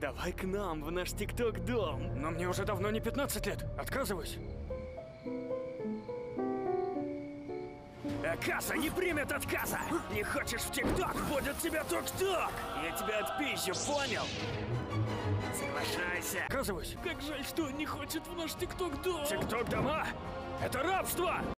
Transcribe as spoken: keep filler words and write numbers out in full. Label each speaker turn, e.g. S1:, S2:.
S1: Давай к нам, в наш ТикТок-дом.
S2: Но мне уже давно не пятнадцать лет. Отказываюсь.
S1: Касса не примет отказа! Не хочешь в ТикТок, будет тебе тук-тук! Я тебя отпизжу, понял? Соглашайся.
S2: Отказываюсь.
S1: Как жаль, что он не хочет в наш ТикТок-дом. ТикТок-дома? Это рабство!